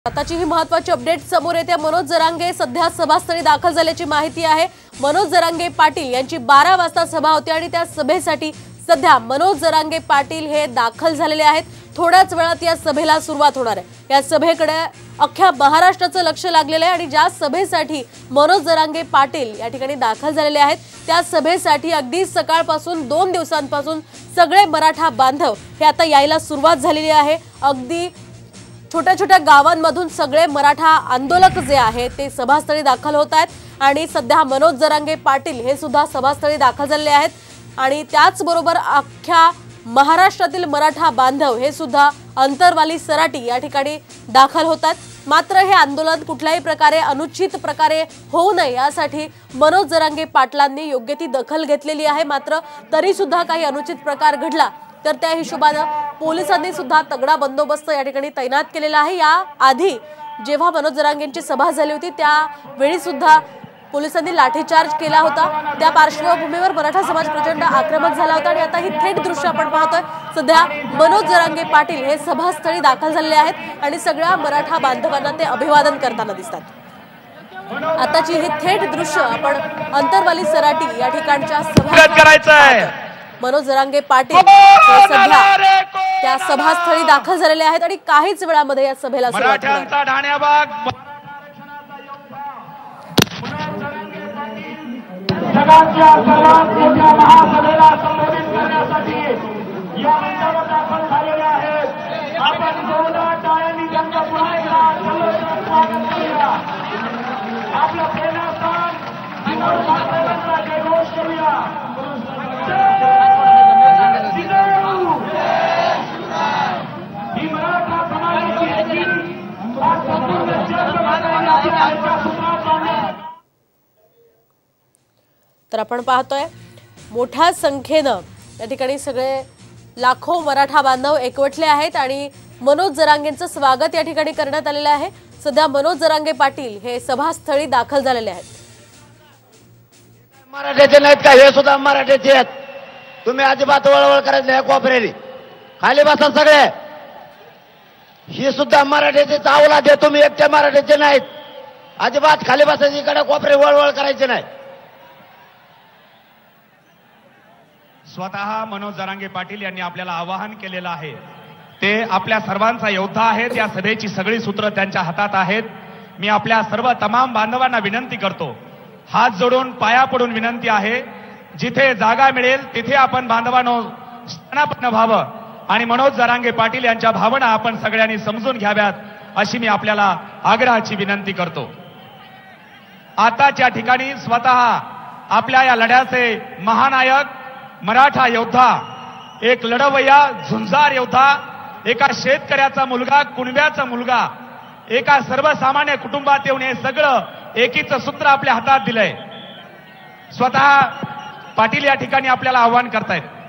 आताची ही महत्त्वाची अपडेट समोर येते। मनोज जरांगे सध्या सभास्थळी दाखल झाल्याची माहिती आहे। मनोज जरांगे पाटील यांची 12 वाजता सभा होती आणि त्या सभेसाठी सध्या मनोज जरांगे पाटील हे दाखल झालेले आहेत। थोड्याच वेळात या सभेला सुरुवात होणार आहे। या सभेकडे अख्ख्या महाराष्ट्राचं लक्ष लागलेलं आहे आणि ज्या सभेसाठी मनोज जरांगे पाटील या ठिकाणी दाखल झालेले आहेत त्या सभेसाठी अगदी सकाळपासून 2 दिवसांपासून सगळे मराठा बांधव हे आता यायला सुरुवात झालेली आहे। अगदी छोट्या छोट्या गावांमधून सगळे मराठा आंदोलक जे आहेत ते सभास्थळी दाखल होत आहेत आणि सध्या मनोज जरांगे पाटील हे सुद्धा सभास्थळी दाखल झालेले आहेत आणि त्याचबरोबर अख्ख्या महाराष्ट्रातील मराठा बांधव हे सुद्धा अंतरवाली सराटी या ठिकाणी दाखल होत आहेत। मात्र हे आंदोलन कुठल्याही प्रकारे अनुचित प्रकारे होऊ नये यासाठी मनोज जरांगे पाटलांनी योग्य ती दखल घेतलेली आहे। मात्र तरी सुद्धा काही अनुचित प्रकार घडला तर त्या हिशोबाने पोलिसांनी सुद्धा तगडा बंदोबस्त या ठिकाणी तैनात केलेला आहे। या आधी जेव्हा मनोज जरांगेंची सभा झाली होती त्यावेळी सुद्धा पोलिसांनी लाठीचार्ज केला होता। त्या पार्श्वभूमीवर मराठा समाज प्रचंड आक्रमक झाला होता आणि आता ही थेट दृश्य आपण पाहतोय। सध्या मनोज जरांगे पाटील हे सभास्थळी दाखल झालेले आहेत आणि सगळ्या मराठा बांधवांना ते अभिवादन करताना दिसतात। आताची ही थेट दृश्य आपण अंतरवाली सराटी या ठिकाणच्या सभा मनोज जरांगे पाटील सध्या त्या सभास्थळी दाखल झालेले आहेत आणि काहीच वेळामध्ये या सभेला सुरुवात होणार। जगाच्या सर्वात मोठ्या महासभेला संबोधित करण्यासाठी या मंचावर दाखल झालेले आहेत। आपण जोरदार टाळ्यांनी त्यांचं पुन्हा एकदा जल्लोषात स्वागत करूया। आपलं प्रेरणास्थान मनोज जरांगेंचा जयघोष करूया। ही मराठा समाजाची एकी आज संपूर्ण जगभरात तर आपण पाहतोय मोठ्या संख्येने या ठिकाणी सगळे लाखो मराठा बांधव एकवटले आहेत आणि मनोज जरांगेंचं स्वागत या ठिकाणी करण्यात आलेलं आहे। सध्या मनोज जरांगे पाटील हे सभास्थळी दाखल झालेले आहेत। मराठ्याचे नाहीत का? हे सुद्धा मराठ्याचे आहेत। तुम्ही अजिबात वळवळ करायचं नाही। कोपऱ्याली खाली बसा सगळे। ही सुद्धा मराठ्याचे चावला दे। तुम्ही एकट्या मराठ्याचे नाहीत। अजिबात खाली बसायची, इकडे कोपरे वळवळ करायचे नाही। स्वतः मनोज जरांगे पाटील यांनी आपल्याला आवाहन केलेलं आहे। ते आपल्या सर्वांचा योद्धा आहेत। या सभेची सगळी सूत्र त्यांच्या हातात आहेत। मी आपल्या सर्व तमाम बांधवांना विनंती करतो, हात जोडून पाया पडून विनंती आहे, जिथे जागा मिळेल तिथे आपण बांधवांनो स्थानापन्न व्हावं आणि मनोज जरांगे पाटील यांच्या भावना आपण सगळ्यांनी समजून घ्याव्यात अशी मी आपल्याला आग्रहाची विनंती करतो। आताच्या ठिकाणी स्वतः आपल्या या लढ्याचे महानायक मराठा योद्धा, एक लढवय्या झुंजार योद्धा, एका शेतकऱ्याचा मुलगा, कुणब्याचा मुलगा, एका सर्वसामान्य कुटुंबात येऊन हे सगळं एकीचं सूत्र आपल्या हातात दिलंय। स्वतः पाटील या ठिकाणी आपल्याला आवाहन करतायत।